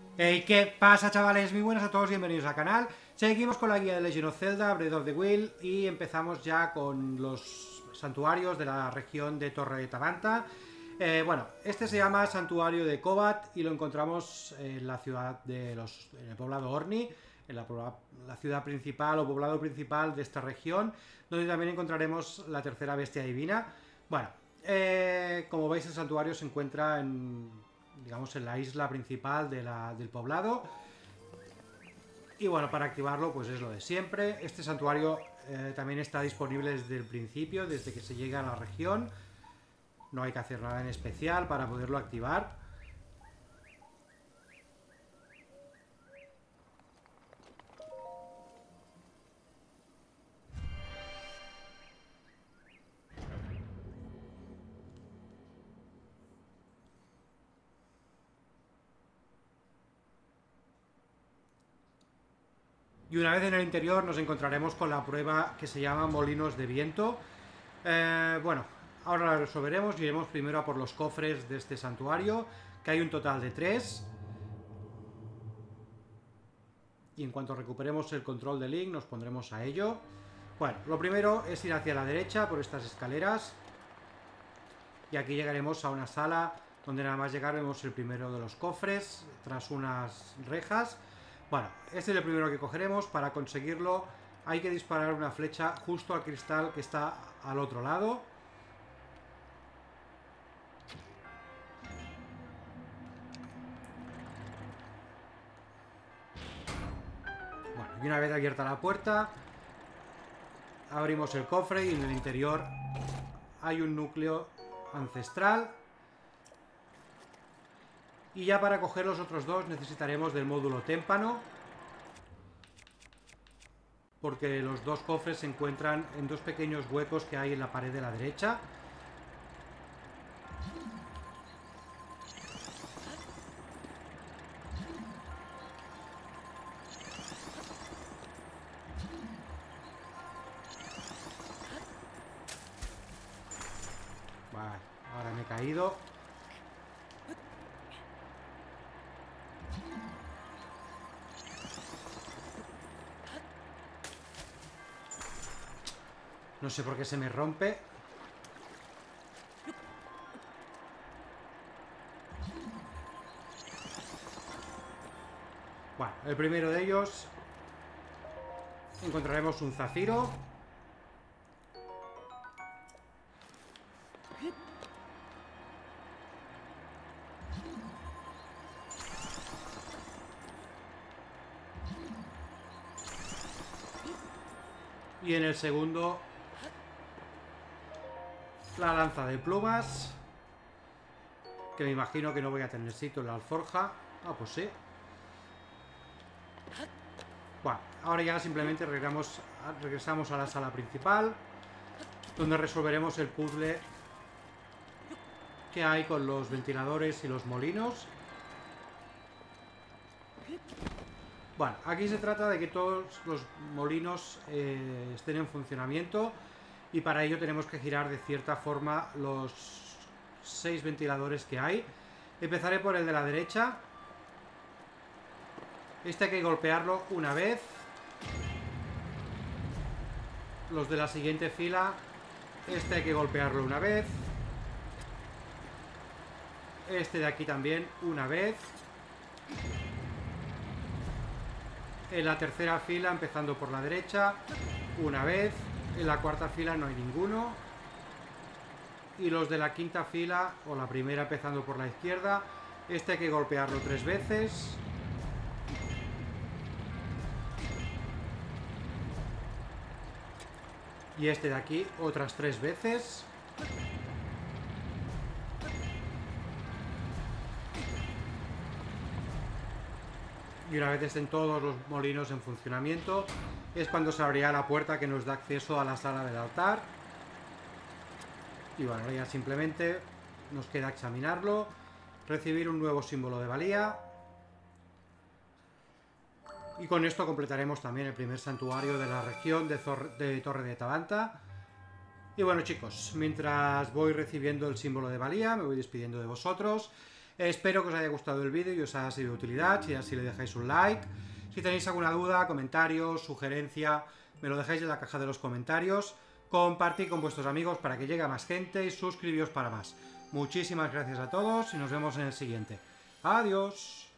Hey, ¿qué pasa, chavales? Muy buenas a todos, bienvenidos al canal. Seguimos con la guía de Legend of Zelda, Breath of the Wild, y empezamos ya con los santuarios de la región de Torre de Tabanta. Bueno, este se llama Santuario de Kobat y lo encontramos en la ciudad de en el poblado Orni, en la ciudad principal o poblado principal de esta región, donde también encontraremos la tercera bestia divina. Bueno, como veis, el santuario se encuentra digamos, en la isla principal del poblado. Y bueno, para activarlo pues es lo de siempre. Este santuario también está disponible desde el principio, desde que se llega a la región. No hay que hacer nada en especial para poderlo activar. Y una vez en el interior nos encontraremos con la prueba que se llama Molinos de Viento. Bueno, ahora la resolveremos. Iremos primero a por los cofres de este santuario, que hay un total de 3. Y en cuanto recuperemos el control de Link nos pondremos a ello. Bueno, lo primero es ir hacia la derecha por estas escaleras. Y aquí llegaremos a una sala donde nada más llegar vemos el primero de los cofres, tras unas rejas. Bueno, este es el primero que cogeremos. Para conseguirlo hay que disparar una flecha justo al cristal que está al otro lado. Bueno, y una vez abierta la puerta, abrimos el cofre y en el interior hay un núcleo ancestral. Y ya para coger los otros dos necesitaremos del módulo témpano, porque los dos cofres se encuentran en dos pequeños huecos que hay en la pared de la derecha. Vale, ahora me he caído. No sé por qué se me rompe. Bueno, el primero de ellos encontraremos un zafiro. Y en el segundo, la lanza de plumas, que me imagino que no voy a tener sitio en la alforja. Ah, pues sí. Bueno, ahora ya simplemente regresamos a la sala principal, donde resolveremos el puzzle que hay con los ventiladores y los molinos. Bueno, aquí se trata de que todos los molinos estén en funcionamiento, y para ello tenemos que girar de cierta forma los 6 ventiladores que hay. Empezaré por el de la derecha. Este hay que golpearlo una vez. Los de la siguiente fila, este hay que golpearlo una vez. Este de aquí también una vez. En la tercera fila, empezando por la derecha, una vez. En la cuarta fila no hay ninguno. Y los de la quinta fila, o la primera empezando por la izquierda, este hay que golpearlo 3 veces. Y este de aquí otras 3 veces. Y una vez estén todos los molinos en funcionamiento, es cuando se abrirá la puerta que nos da acceso a la sala del altar. Y bueno, ya simplemente nos queda examinarlo, recibir un nuevo símbolo de valía. Y con esto completaremos también el primer santuario de la región de Torre de Tabanta. Y bueno, chicos, mientras voy recibiendo el símbolo de valía, me voy despidiendo de vosotros. Espero que os haya gustado el vídeo y os haya sido de utilidad. Si así, le dejáis un like. Si tenéis alguna duda, comentario, sugerencia, me lo dejáis en la caja de los comentarios. Compartid con vuestros amigos para que llegue a más gente y suscribíos para más. Muchísimas gracias a todos y nos vemos en el siguiente. Adiós.